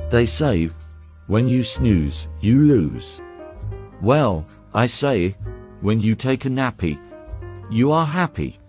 They say, when you snooze, you lose. Well, I say, when you take a nappy, you are happy.